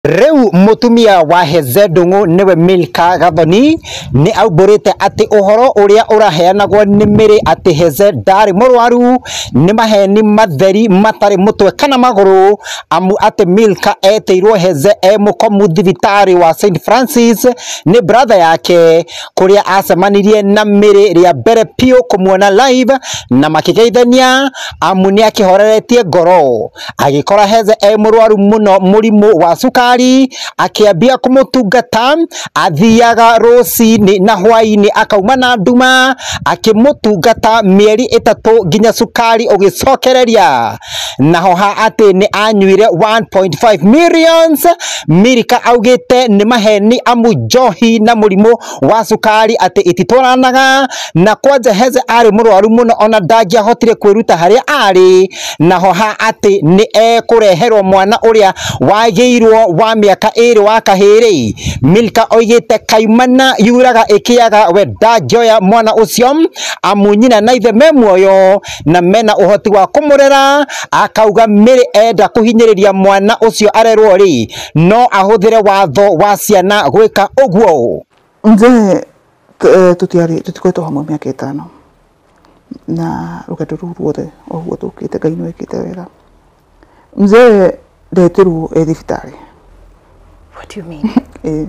Reu mutumia wa Heze Ndung'u niwe Milka Gathoni ni auburite ati uhoro uria uraheanagwo ni miri ati Heze ndari murwaru ni maheni matheri matari mutwe kana maguru amu ati Milka eteirwo Heze mukomu thibitari wa St Francis ni brother yake kuria acemanirie na miri ria mbere pio kumuona live na makigeithania amu ni akihoreretie ngoro agikora Heze murwaru muno murimu wa sukari akiambia kumutungata athiaga rucini na hwaini akauma na nduma akimutungata mieri 3 nginya sukari ugicokereria naho ha ati ni anyuire 1.5 millions Milka augite ni maheni amu njohi na murimu wa sukari ati ititwaranaga na kwanja Heze ari murwaru muno ona ndangiahotire kwiruta haria ari naho ha ati ni kureherwo mwana uria wagiirwo wa miaka 2 wa kahiri Milka oigite kaimana yuraga ikiaga we ndangioya mwana ucio amu nyina na ithe me muoyo na mena uhoti wa kumurera akauga miri enda kuhinyiriria mwana ucio arerwo ri no ahuthire watho wa ciana gwika uguo nze tutikoetwo hamwe miaka 5 na rugendo ruru ruothe oguo tukite Ngai ni wikite wega mzee ndetirwo thibitari. What do you mean?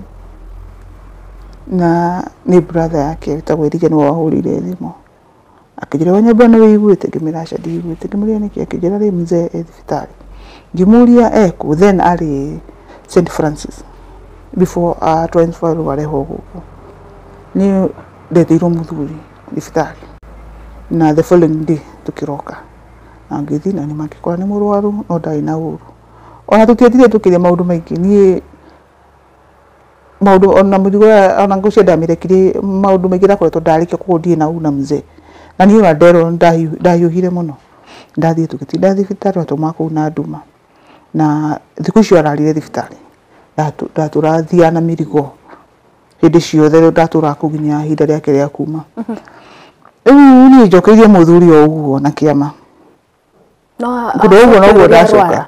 Na ni brother yake witagwo Erige ni wahurire thimu akijira wanyamba no wiguite ngimiraca ndigiguite ngimuria niki akijira ri mzee thibitari ngimuria ku then ari St Francis before transfer wareho guku ni ndetirwo muthuri thibitari na the following day tukiroka angithi na ni makikora ni murwaru no ndai na uru ona tutietire tukiria maundu maingi ni maundu ona mudigo ona ngucia ndamirekire maundu maingi ndakoretwo ndarike kugundie na una mzee na ni wa ndero ndayuhire muno ndathie tugitinda thibitari watuma kuu na nduma na thiku cio ararire thibitari ndaturathia na mirigo hindi ciothe ndatura kuginya hinda riake ria kuma ni njokeirie muthuri o uguo na kiama no kudo uguo no uguo ndacoka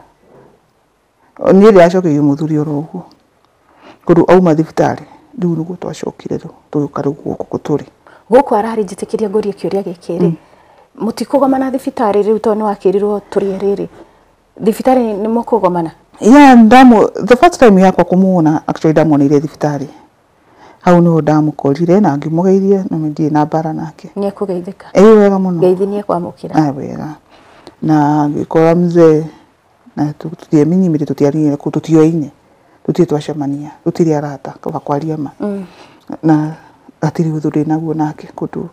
ni ndiacokeirie muthuri oro uguo kudo auma thibitari riu nuguo twacokire tuka riu guku guturi guku arari njitikiria ngoria kiuria gikiri mutikugomana thibitari riu to ni wakirirwo turi riri thibitari ni mukugomana the first time yakwa kumuona actually ndamuonire thibitari hau no ndamukorire na ngimugeirie na ndie na bara nake ni kugeithika wega muno ngeithi ni kwamukira wega na ngikora mzee na tutiamenyimire tutiarire tutioine tutitwacemania tutiri arata kaba kwaria ma na atiri uthuri naguo nake kundu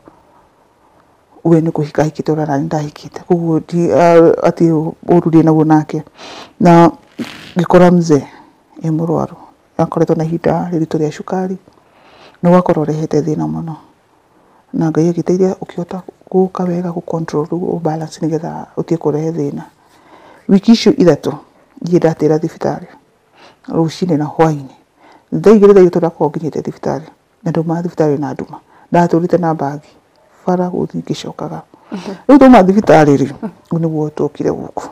we ni kuhika hikite ora nani ndahikite kuguo ati ururi naguo nake na ngikora mzee murwaru akoretwo na hinda riritu ria cukari no wakorwo rehete thina muno na Ngai agiteithia ukiota guka wega ku control u balance nigetha utie kurehe thina wiki icio 3 ngie ndatira thibitari rucini na hwaini ndaigire thayo turakorwo nginyite thibitari na nduma thibitari na nduma ndaturite na bagi bara guthi ngicokaga riu tuma thibitari ri niguo tukire guku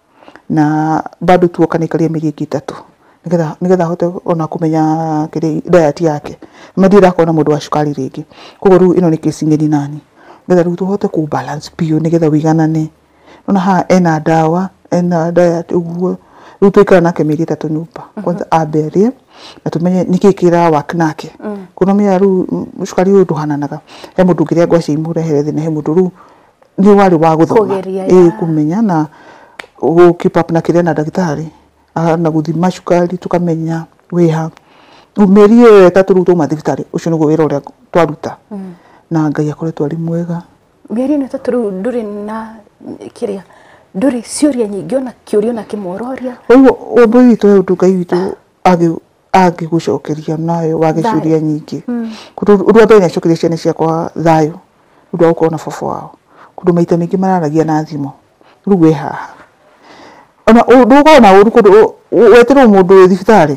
na bado tuokanikaria mieri 3 nigetha hote ona kumenya kiri diet yake madira kona mundu wa cukari ringi kugo ru ino ni kesi ngeni nani nigetha ru tuhote ku balance pio nigetha wiganane ona ha ena dawa ena diet uguo ru tuikara nake mieri 3 nyumba kwanza aberie na tumenye nikikira wak nake kuno mia ru cukari uyu duhananaga he mundu ngiria ngwaci imurehere thina he mundu ru ni wari wa guthoma kumenya na keep up na kire na daktari na guthima cukari tukamenya wiha umerie 3 ruto mathibitari ucio nugo wira uria twaruta na Ngai akoretwo ari mwega mieri 3 nduri na kiria nduri ciuria nyingi ona kiurio na kimororia uguo obo witu Ngai witu agi gucokeria nayo wagicuria nyingi kundu mbere acokeria ciana ciakwa thayo ndu ukorwo na baba wao kundu maita mingi mararagia na thimo riu we haha ona ndugo na uru kundu wetirwo mundu thibitari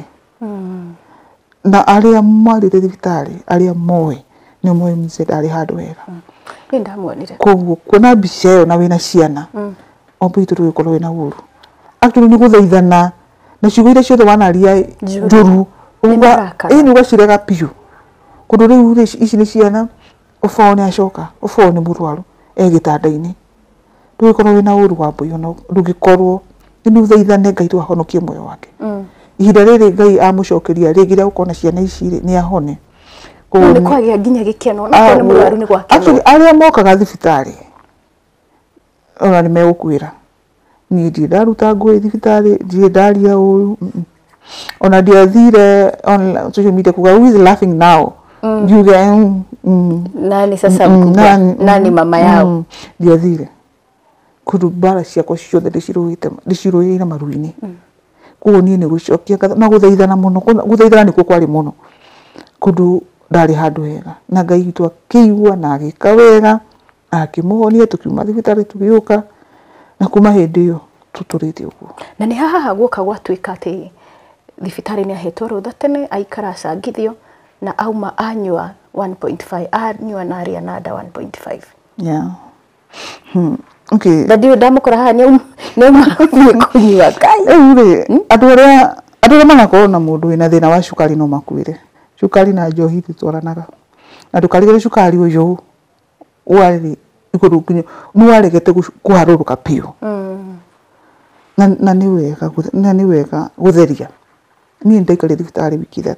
na aria marire thibitari aria moe ni moe mzee ari handu wega ndamuonire kuguo kuona mbica iyo na wina ciana ombi turugikorwo wina uru actually ni guthaithana na ciugo iria ciothe wanaria njuru ni ugacirega piu kundu riu ici ni ciana ufao ni acoka ufao ni murwaru gitanda-ini ndugikorwo wina uru wa mbui ona ndugikorwo ni uthaithane Ngai tu ahonokie moyo wake ihinda riri Ngai amucokeria rigira ukona ciana ici ni ahone ni kwagia nginya gikeno na kone murwaru ni gwake actually aria mokaga thibitari ona ni megukwira ni ndaruta ngui thibitari ndi ndaria uru ona ndiathire on social media kuga who is laughing now yuge nani sasa nani mama yao ndiathire kundu bara ciakwa ciothe ndiciruire maru-ini kuo nie ni gucokia na guthaithana muno guthaithana nikuo kwari muno kundu ndari handu hega na Ngai witu akiigua na agika wega akimuhonia tukiuma thibitari tugiuka na kuma hindi iyo tuturite uguo na ni haha guoka gwatuika ati thibitari ni ahetwo rutha tene aikara acangithio na auma anyua 1.5 anyua na aria nada 1.5 yeah okay ndio ndamukora haha ni kunyua kai ure andu aria manakorwo na mundu wina thina wa cukari no makwire cukari na njohi titwaranaga andu karigire cukari uyu wari iguru kinyo ni waregete kuharuruka piu na ni wega gutheria ni ndaikare thibitari wiki 3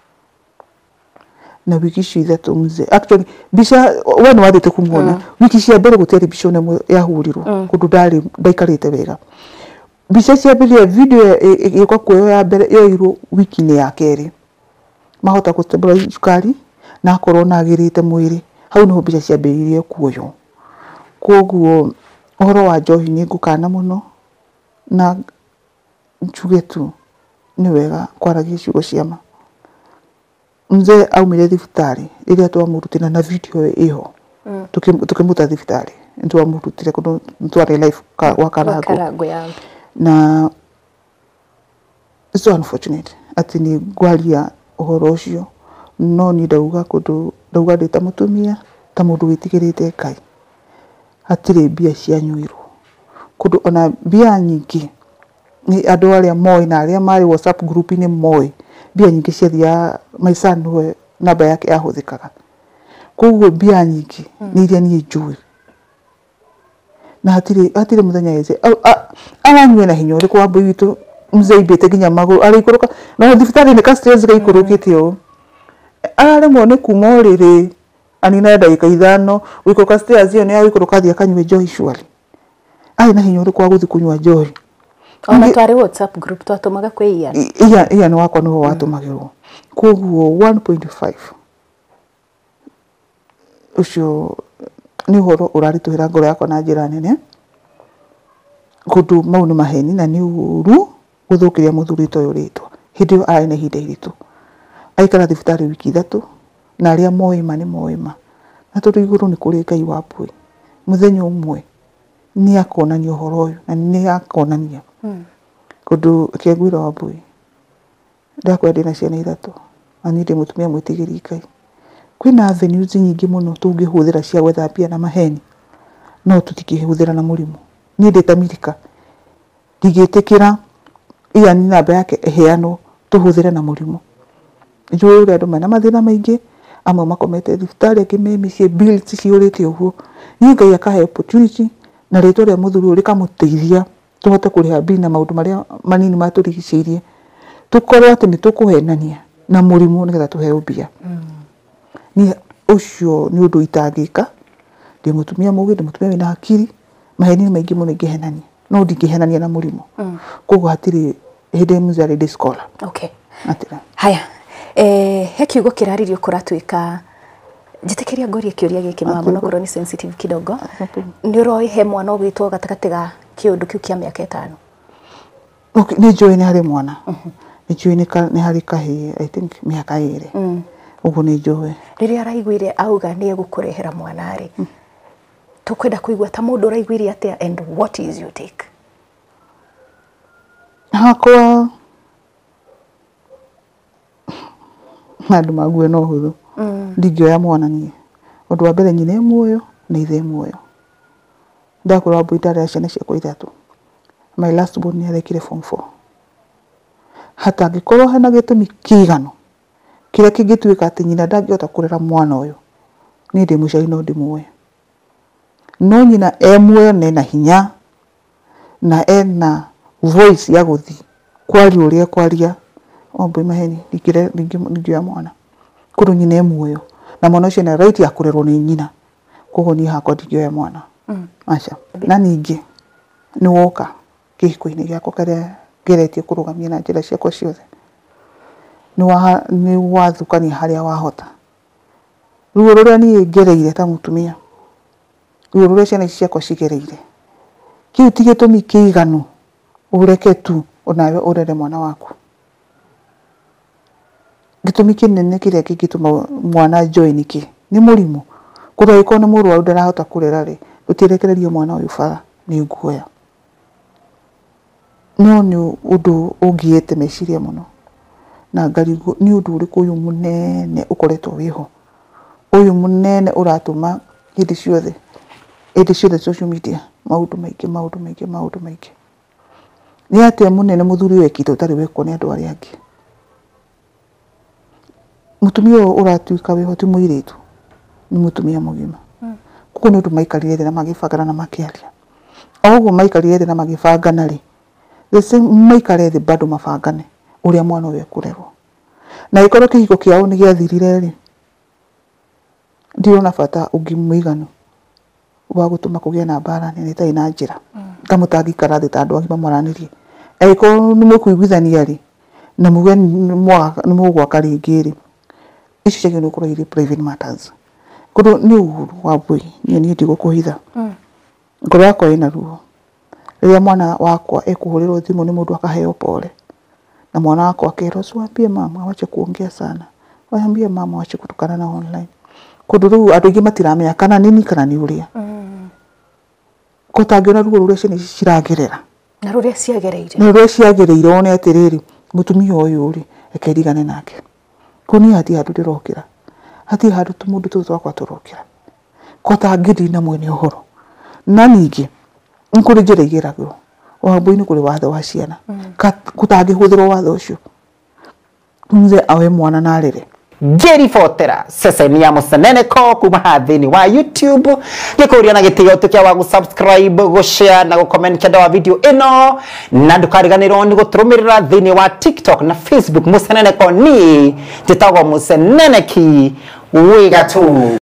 na wiki cia 3 mzee actually bisha wenu wathite kumuona wiki cia mbere guteri bisho ne yahurirwo kundu ndaikarite wega bisha cia mbere video ikwa kuyo ya mbere yoirwo wiki ni ya keri mahota kutembera cukari na korona agirite mwiri hau no bisha cia mbere kuyo koguo horo wa njohi ni ngukana muno na njuge tu ni wega kwaragia ciugo ciama mzee aumire thibitari iria twamurutira na video iho tukimuta thibitari twamurutire kundu twari life wa Karango na it's unfortunate ati ni gwaria uhoro ucio no ni ndauga kundu ndauga ndita mutumia ta mundu witigirite Ngai atire mbia cianyuirwo kundu ona mbia nyingi ni andu aria moi na aria mari WhatsApp group ni moi mbia nyingi ciathia maisa niwe namba yake yahuthikaga koguo mbia nyingi ni iria ni njui na hatire muthenya yeze aranywe na hinya uriku wa mbui witu mzee ibete nginya maguru arikuruka na thibitari ni ka stress gaikurukite o araremwo ni kuma uriri anina ndagika 5 wikuruka stairs iyo ni awikuruka thia kanywe njohi shwari ai na hinya uriku wa guthi kunywa njohi ona twari WhatsApp group twatumaga kwi iya ni wakwa no watumagirwo koguo 1.5 ucio ni horo urarituhira ngoro yakwa na njira nene kundu mau ni maheni na ni uru guthukiria muthuri to yuritwa hindi yo ai na hinda iritu aikara thibitari wiki 3 na aria moima ni moima na tundu iguru ni kuri Ngai wa mbui muthenya umwe ni akonania uhoro uyu na ni akonania kundu kiagwira wa mbui ndakwenda na ciana 3 ani ndi mutumia mwitigiri Ngai kwina avenues nyingi muno tungihuthira cia gwetha pia na maheni no tutikihuthira na murimu ni ndetamirika ndigitikira iya ni namba yake eheano tuhuthire na murimu njuri andu mana mathina maingi amwe makomete thibitari akimemi cie bills ciurite uguo ni Ngai akahe opportunity na ritwa ria muthuri uri kamuteithia tuhote kuriha bill na maundu maria manini maturigicirie tukorwo ati ni tukuhenania na murimu nigetha tuheo mbia ni ucio ni undu itangika ndi mutumia mugi ndi mutumia wina hakiri maheni maingi muno ingihenania no ndingihenania na murimu koguo hatiri hindi mzari ndi scholar okay atira haya he kiugo kiraririo kuratuika njitikiria ngoria kiuria giki mama no korwo ni sensitive kidogo ni uroi he mwana ugitwo gatakati ga kiundu kiu kia miaka 5 okay ni njui ni hari mwana ni njui ni hari kahi I think miaka 2 uguo ni njui riria araiguire auga ni egukurehera mwana ri tukwenda kuigua ta mundu araiguire atia and what is your take hakwa andu mague no huthu ndingioya mwana nie undu wa mbere nyine muoyo na ithe muoyo ndakura mbui ndari ciana ciakwa 3 my last born ni arekire form 4 hatangikorwo hena gitumi kigano kiria kingituika ati nyina ndangihota kurera mwana uyu ni ndi mucai no ndimuoya no nyina muoyo na hinya na ena voice ya guthi kwaria uria kwaria ombo maheni ningioya mwana kuru nyina muoyo na mwana ucio na right ya kurerwo ni nyina kogo ni hakwa ndingioya mwana acha na ningi ni woka kihiko-ini giakwa karia geretie kurugamia na njira ciakwa ciothe ni wathukania haria wahota ruo ruria ni ngereire ta mutumia ruo ruria ciana ciakwa cigereire kiu ti gitumi kiiganu ureke tu onawe urere mwana waku gitumi kinene kiria kingituma mwana join ki ni murimu kurwa iko ni murwaru ndarahota kurera ri utirekererio mwana uyu bara ni nguoya no ni undu ungiete meciria muno na ngarigo ni undu uriku uyu munene ukoretwo wiho uyu munene uratuma hindi ciothe social media maundu maingi ni atia munene muthuri wekite utari wekwo ni andu aria angi mutumia uratuika wiho ti muiritu ni mutumia mugima kuko ni undu maikarire thĩ na magibangana na makiaria oguo maikarire thĩ na magibangana ri maikare thĩ bado mabangane uria mwana uyu kurerwo na ikorwo kihiko kiao ni giathirire ri ndirona bata ungi muiganu wa gutuma kugia na bara ni tai na njira kamutangikara thĩ ta andu agima maranirie eiko ni mukuiguithania ri na muge ni mugwaka ringi ri ici ciagio ni ukorwo iri private matters kudo ni uhuru wa bui ni ndigukuhitha ngoro yakwa ina ruo riria mwana wakwa ekuhurirwo thimu ni mundu akaheo pole na mwana wakwa akero swambie mama wache kuongea sana waambie mama wache kutukana na online kudo riu andu ingi matiramenya kana nini kana ni uria kutangiona ruo ruria ciana ciragerera na ruria ciagereire one atiriri mutumia uyu ri ekerigane nake kuni hati hatu ndirokira hati hatu tumundu tutwakwa turokira kotangiri na mwene uhoro na ningi nkuri njira igiragwo wambu-ini kuri watho wa ciana kutangihuthirwo watho ucio mze awe mwana na arere ngiribotera ceceni ya Muceneneko kuma hathini wa YouTube gikuria na gitio tukia wa gusubscribe gushare na gucomment kenda wa video ino na ndukariganirwo ni guturumirira thini wa TikTok na Facebook Muceneneko ni njitagwo Muceneneki wigatu.